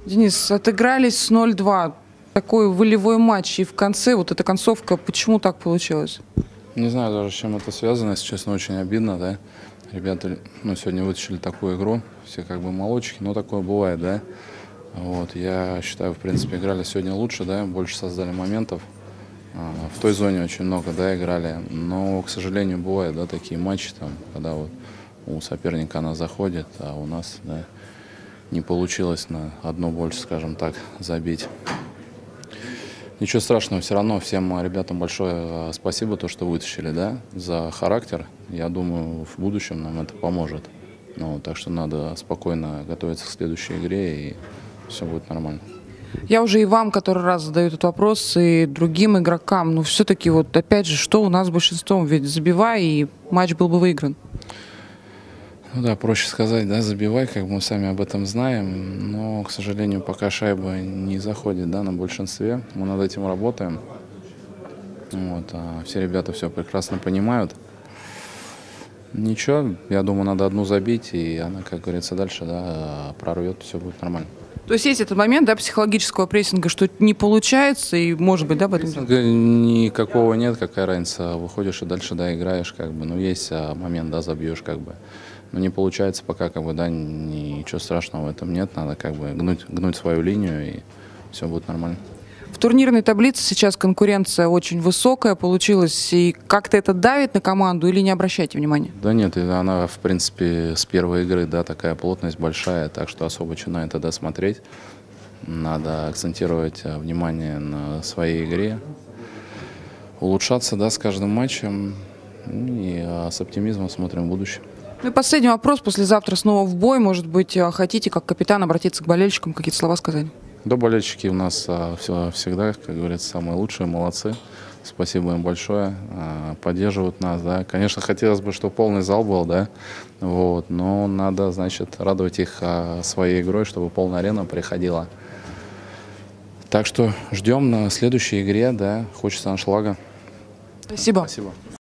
Денис, отыгрались с 0-2. Такой волевой матч. И в конце вот эта концовка, почему так получилось? Не знаю даже, с чем это связано, если честно, очень обидно, да. Ребята, сегодня вытащили такую игру, все как бы молодчики, но такое бывает, да. Вот, я считаю, в принципе, играли сегодня лучше, да, больше создали моментов. В той зоне очень много, да, играли, но, к сожалению, бывают, да, такие матчи, там, когда вот у соперника она заходит, а у нас, да, не получилось на одно больше, скажем так, забить. Ничего страшного, все равно всем ребятам большое спасибо, то, что вытащили, да, за характер. Я думаю, в будущем нам это поможет. Ну, так что надо спокойно готовиться к следующей игре, и все будет нормально. Я уже и вам который раз задаю этот вопрос, и другим игрокам. Но все-таки вот опять же, что у нас с большинством? Ведь забивай, и матч был бы выигран. Ну да, проще сказать, да, забивай, как мы сами об этом знаем, но, к сожалению, пока шайба не заходит, да, на большинстве, мы над этим работаем. Вот, а все ребята все прекрасно понимают. Ничего, я думаю, надо одну забить, и она, как говорится, дальше, да, прорвет, все будет нормально. То есть есть этот момент, да, психологического прессинга, что не получается, и может быть, да, в этом... Никакого нет, какая разница, выходишь и дальше, да, играешь, как бы, ну, есть момент, да, забьешь, как бы. Но не получается пока, как бы, да, ничего страшного в этом нет, надо, как бы, гнуть свою линию, и все будет нормально. В турнирной таблице сейчас конкуренция очень высокая получилась, и как-то это давит на команду или не обращайте внимания? Да нет, она, в принципе, с первой игры, да, такая плотность большая, так что особо что на это, да, смотреть. Надо акцентировать внимание на своей игре, улучшаться, да, с каждым матчем, и с оптимизмом смотрим в будущее. Ну и последний вопрос. Послезавтра снова в бой. Может быть, хотите, как капитан, обратиться к болельщикам, какие-то слова сказать? Да, болельщики у нас всегда, как говорится, самые лучшие, молодцы. Спасибо им большое, поддерживают нас, да. Конечно, хотелось бы, чтобы полный зал был, да, вот, но надо, значит, радовать их своей игрой, чтобы полная арена приходила. Так что ждем на следующей игре, да, хочется аншлага. Спасибо. Спасибо.